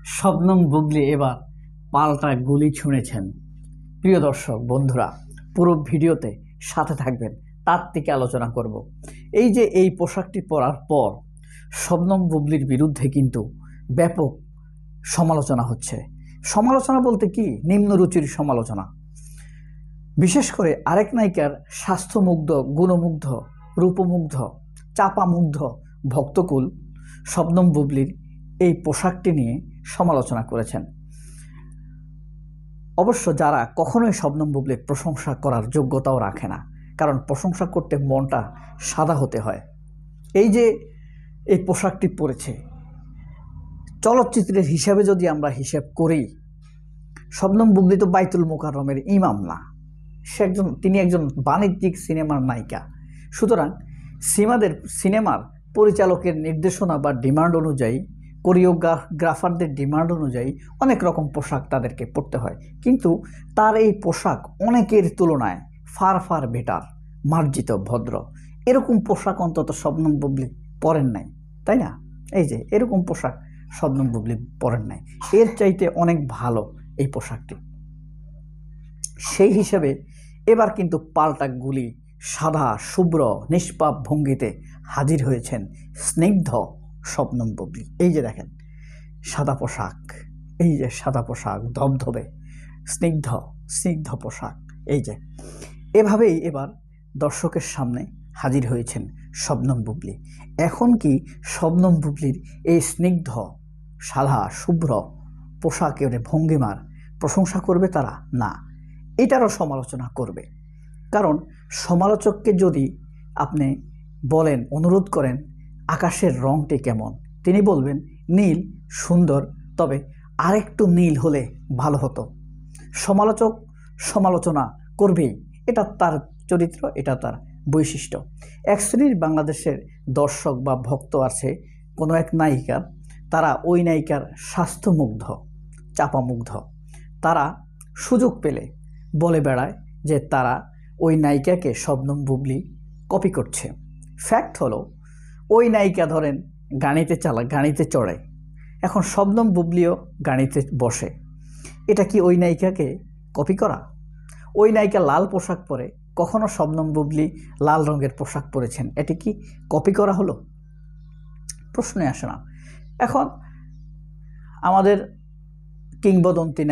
শবনম বুবলী এবার পাল্টা গুলি ছুঁড়েছেন। প্রিয় দর্শক বন্ধুরা, পুরো ভিডিওতে সাথে থাকবেন, তার থেকে আলোচনা করব। এই যে এই পোশাকটি পরার পর শবনম বুবলীর বিরুদ্ধে কিন্তু ব্যাপক সমালোচনা হচ্ছে। সমালোচনা বলতে কি, নিম্নরুচির সমালোচনা। বিশেষ করে আরেক নায়িকার স্বাস্থ্যমুগ্ধ, গুণমুগ্ধ, রূপমুগ্ধ, চাপামুগ্ধ ভক্তকুল শবনম বুবলীর এই পোশাকটি নিয়ে সমালোচনা করেছেন। অবশ্য যারা কখনোই শবনম বুবলীর প্রশংসা করার যোগ্যতাও রাখে না, কারণ প্রশংসা করতে মনটা সাদা হতে হয়। এই যে এই পোশাকটি পরেছে, চলচ্চিত্রের হিসাবে যদি আমরা হিসাব করি, শবনম বুবলী তো বাইতুল মোকাররমের ইমাম না, তিনি একজন বাণিজ্যিক সিনেমার নায়িকা। সুতরাং সিনেমার পরিচালকের নির্দেশনা বা ডিমান্ড অনুযায়ী, কোরিওগ্রাফারদের ডিমান্ড অনুযায়ী অনেক রকম পোশাক তাদেরকে পরতে হয়, কিন্তু তার এই পোশাক অনেকের তুলনায় ফার বেটার, মার্জিত, ভদ্র। এরকম পোশাক অন্তত শবনম বুবলী পরেন নাই, তাই না? এই যে এরকম পোশাক শবনম বুবলী পরেন নাই, এর চাইতে অনেক ভালো এই পোশাকটি। সেই হিসাবে এবার কিন্তু পাল্টা গুলি, সাদা শুভ্র নিষ্পাপ ভঙ্গিতে হাজির হয়েছেন স্নিগ্ধ শবনম বুবলী। এই যে দেখেন সাদা পোশাক, এই যে সাদা পোশাক, ধবধবে স্নিগ্ধ পোশাক। এই যে এভাবেই এবার দর্শকের সামনে হাজির হয়েছেন শবনম বুবলী। এখন কি শবনম বুবলীর এই স্নিগ্ধ, সাদা শুভ্র পোশাকের ভঙ্গিমার প্রশংসা করবে তারা? না, এটারও সমালোচনা করবে। কারণ সমালোচককে যদি আপনি বলেন, অনুরোধ করেন আকাশের রংটি কেমন, তিনি বলবেন নীল, সুন্দর, তবে আরেকটু নীল হলে ভালো হতো। সমালোচক সমালোচনা করবেই, এটা তার চরিত্র, এটা তার বৈশিষ্ট্য। এক শ্রেণীর বাংলাদেশের দর্শক বা ভক্ত আছে কোনো এক নায়িকার, তারা ওই নায়িকার স্বাস্থ্যমুগ্ধ, চাপামুগ্ধ। তারা সুযোগ পেলে বলে বেড়ায় যে তারা ওই নায়িকাকে শবনম বুবলী কপি করছে। ফ্যাক্ট হলো, ওই নায়িকা ধরেন গাড়িতে চড়ে, এখন শবনম বুবলীও গাড়িতে বসে। এটা কি ওই নায়িকাকে কপি করা? ওই নায়িকা লাল পোশাক পরে, কখনো শবনম বুবলী লাল রঙের পোশাক পরেছেন, এটি কি কপি করা হলো? প্রশ্নই আসে না। এখন আমাদের কিংবদন্তি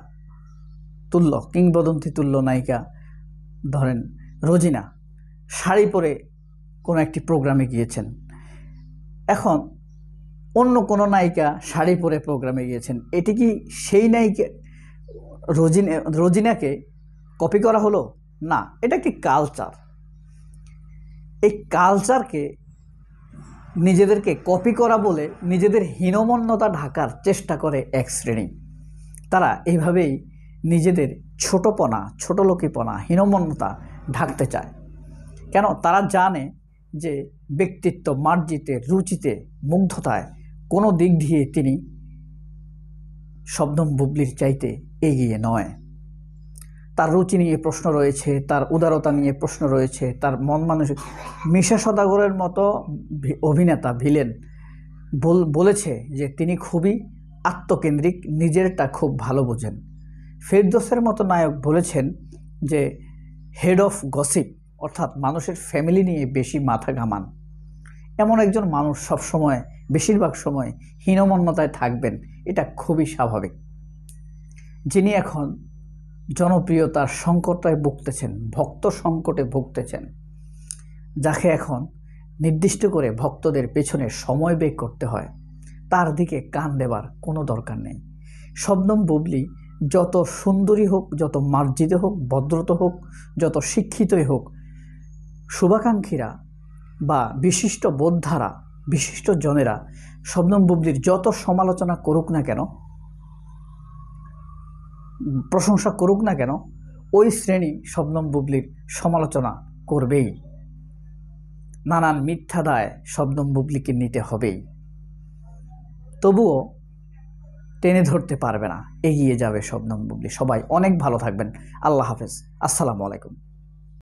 তুল্য নায়িকা ধরেন রোজিনা শাড়ি পরে কোনো একটি প্রোগ্রামে গিয়েছেন। এখন অন্য কোনো নায়িকা শাড়ি পরে প্রোগ্রামে গিয়েছেন, এটি কি সেই নায়িকা রোজিনাকে কপি করা হলো? না, এটা একটি কালচার। এই কালচারকে নিজেদেরকে কপি করা বলে নিজেদের হীনমন্যতা ঢাকার চেষ্টা করে এক শ্রেণী। তারা এইভাবেই নিজেদের ছোটলোকিপনা, হীনমন্যতা ঢাকতে চায়। কেন? তারা জানে যে ব্যক্তিত্ব, মার্জিতে, রুচিতে, মুগ্ধতায় কোনো দিক দিয়ে তিনি শবনম বুবলীর চাইতে এগিয়ে নয়। তার রুচি নিয়ে প্রশ্ন রয়েছে, তার উদারতা নিয়ে প্রশ্ন রয়েছে, তার মন মানসিক। মিশা সওদাগরের মতো অভিনেতা, ভিলেন বলেছে যে তিনি খুবই আত্মকেন্দ্রিক, নিজেরটা খুব ভালো বোঝেন। ফেরদৌসের মতো নায়ক বলেছেন যে হেড অফ গসিপ, অর্থাৎ মানুষের ফ্যামিলি নিয়ে বেশি মাথা ঘামান। এমন একজন মানুষ সবসময়, বেশিরভাগ সময় হীনমন্যতায় থাকবেন, এটা খুবই স্বাভাবিক। যিনি এখন জনপ্রিয়তার সংকটে ভুগতেছেন, ভক্ত সংকটে ভুগতেছেন, যাকে এখন নির্দিষ্ট করে ভক্তদের পেছনে সময় ব্যয় করতে হয়, তার দিকে কান দেবার কোনো দরকার নেই। শবনম বুবলী যত সুন্দরী হোক, যত মার্জিত হোক, ভদ্রত হোক, যত শিক্ষিতই হোক, শুভাকাঙ্ক্ষীরা বা বিশিষ্ট বোদ্ধারা, বিশিষ্ট জনেরা শবনম বুবলীর যত সমালোচনা করুক না কেন, প্রশংসা করুক না কেন, ওই শ্রেণী শবনম বুবলীর সমালোচনা করবেই। নানান মিথ্যা দায় শবনম বুবলীকে নিতে হবেই। তবুও টেনে ধরতে পারবে না, এগিয়ে যাবে শবনম বুবলী। সবাই অনেক ভালো থাকবেন। আল্লাহ হাফেজ, আসসালামু আলাইকুম।